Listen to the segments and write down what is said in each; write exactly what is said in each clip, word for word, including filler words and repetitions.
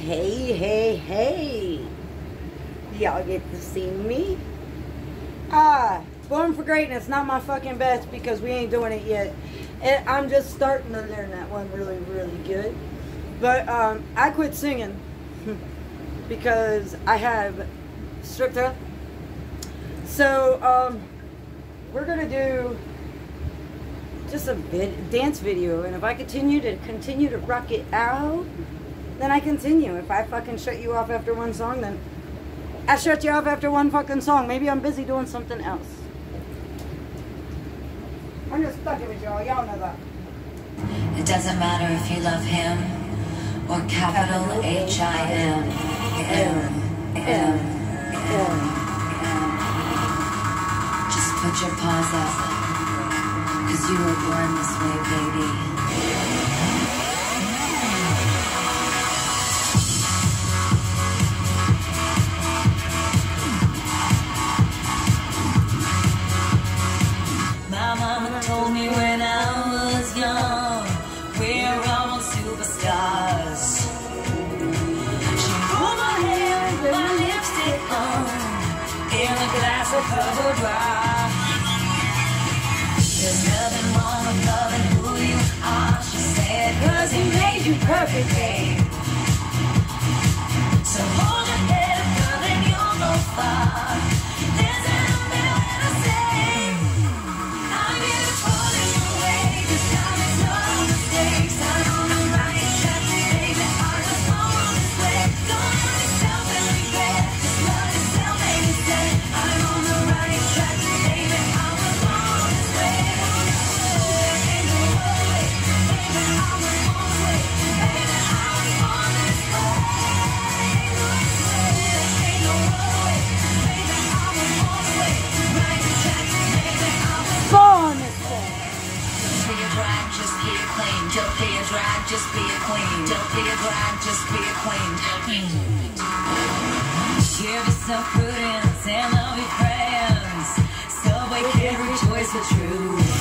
Hey, hey, hey. Y'all get to see me. Ah, Born for Greatness, not my fucking best because we ain't doing it yet. And I'm just starting to learn that one really, really good. But um, I quit singing because I have stripped up. So um, we're gonna do just a vid dance video, and if I continue to continue to rock it out, then I continue. If I fucking shut you off after one song, then I shut you off after one fucking song. Maybe I'm busy doing something else. I'm just fucking with y'all. Y'all know that. It doesn't matter if you love him or capital H I M. M. M. M. Just put your paws up, 'cause you were born this way, baby. Told me when I was young, we're all superstars. She pulled my hair with my lipstick on, in a glass of cover dry. There's nothing wrong with loving who you are, she said, 'cause he made you perfect, babe. So hold your head up, girl, and you'll go far. There's an umbrella when I say just be a queen. Don't be a drag, just be a queen. Give yourself prudence and love your friends. Subway can't rejoice the truth.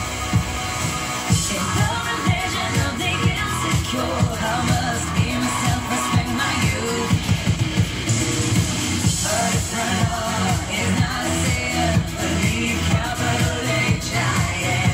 In the religion of the insecure, I must be myself, respect my youth. A different law is not a sin. Believe capital H I M.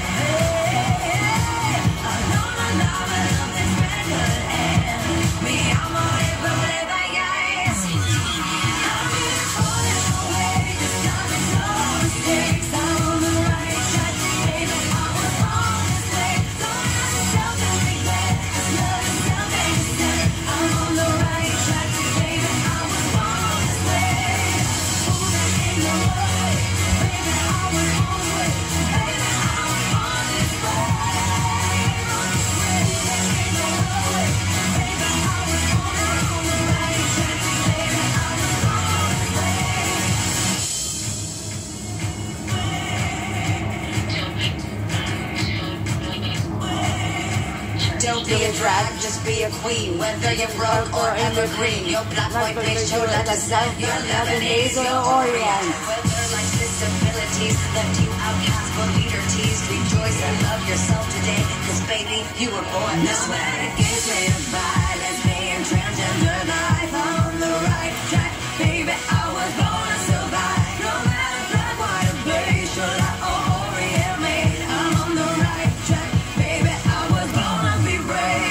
Don't be a drag, just be a queen. Whether you're broke or evergreen, your black, white, beige, chola, the south, your Lebanese or Orient. Whether life's disabilities left you outcast but leader teased, rejoice and love yourself today, 'cause baby, you were born this way. Gives me a vibe, lesbian, transgender life. I'm on the right track, baby, I was born to survive. No matter black, white, or beige, chola or Orient made, I'm on the right track, baby, I was born to be brave.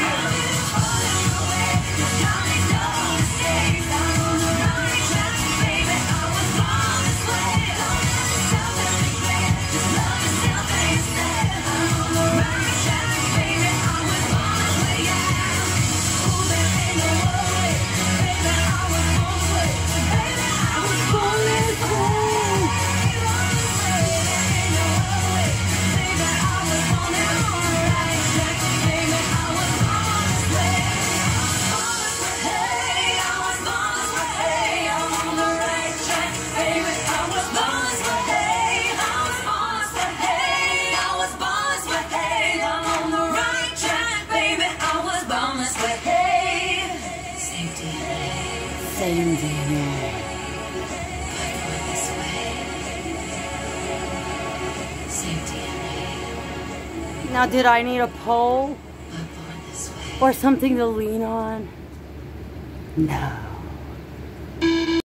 Same D N A. This way. Same D N A. Now, did I need a pole or something to lean on? No.